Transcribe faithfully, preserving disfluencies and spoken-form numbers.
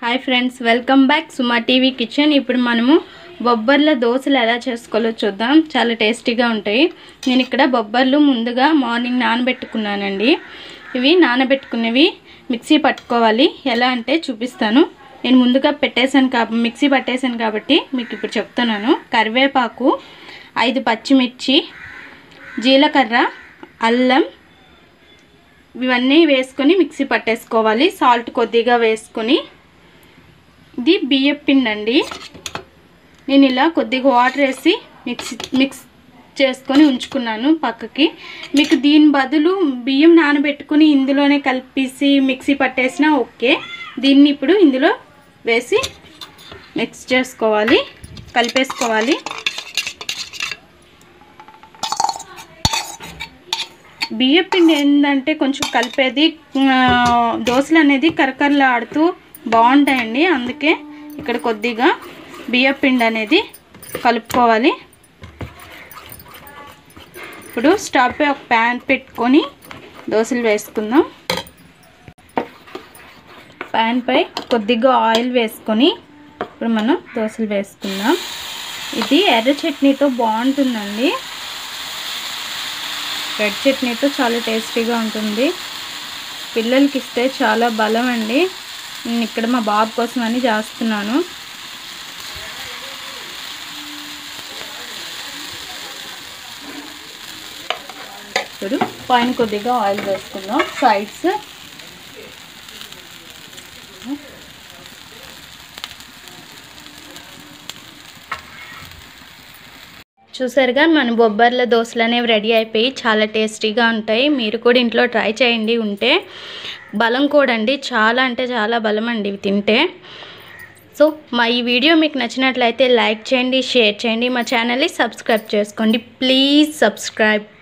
हाय friends welcome back Suma TV kitchen. ఇప్పుడు మనము బొబ్బర్ల దోసలు ఎలా చేసుకోవాలో చూద్దాం। చాలా టేస్టీగా ఉంటాయి। నేను ఇక్కడ బొబ్బర్లు ముందుగా మార్నింగ్ నానబెట్టుకున్నానండి। ఇవి నానబెట్టుకున్నవి మిక్సీ పట్టుకోవాలి। ఎలా అంటే చూపిస్తాను। నేను ముందుగా పెట్టేసాను కాబట్టి మిక్సీ పట్టేసాను కాబట్టి మీకు ఇప్పుడు చెప్తున్నాను। కరివేపాకు, ఐదు పచ్చిమిర్చి, జీలకర్ర, అల్లం ఇవన్నీ వేసుకొని మిక్సీ పట్టేసుకోవాలి। సాల్ట్ కొద్దిగా వేసుకొని ఇది బియ్యం పిండి అండి। నేను ఇలా కొద్దిగా వాటర్ వేసి మిక్స్ మిక్స్ చేసుకొని ఉంచుకున్నాను పక్కకి। మీకు దీని బదులు బియ్యం నానబెట్టుకొని ఇందులోనే కలిపేసి మిక్సీ పట్టేసినా ఓకే। దీన్ని ఇప్పుడు ఇందులో వేసి మిక్స్ చేసుకోవాలి, కలిపేసుకోవాలి। బియ్యం పిండి ఏంటంటే కొంచెం కలిపేది దోసలు అనేది కరకరలాడుతూ బాగుంటాయండి। అందుకే ఇక్కడ కొద్దిగా బియ్యం పిండి అనేది కలుపుకోవాలి। ఇప్పుడు స్టవ్ పై ఒక ప్యాన్ పెట్టుకొని దోసలు వేసుకుందాం। ప్యాన్ పై కొద్దిగా ఆయిల్ వేసుకొని ఇప్పుడు మనం దోసలు వేసుకుందాం। ఇది ఎర్ర చట్నీతో బాగుంటుందండి। రెడ్ చట్నీతో చాలా టేస్టీగా ఉంటుంది। పిల్లలకి ఇస్తే చాలా బలం అండి। నేను ఇక్కడ మా బాబు కోసం అని చేస్తున్నాను। ఇప్పుడు పైన కొద్దిగా ఆయిల్ వేసుకుందాం సైడ్స్। చూసారుగా మన బొబ్బర్ల దోసలు అనేవి రెడీ అయిపోయి చాలా టేస్టీగా ఉంటాయి। మీరు కూడా ఇంట్లో ట్రై చేయండి। ఉంటే బలం కూడా అండి, చాలా అంటే చాలా బలం అండి ఇవి తింటే। సో మా ఈ వీడియో మీకు నచ్చినట్లయితే లైక్ చేయండి, షేర్ చేయండి, మా ఛానల్ని సబ్స్క్రైబ్ చేసుకోండి। Please subscribe.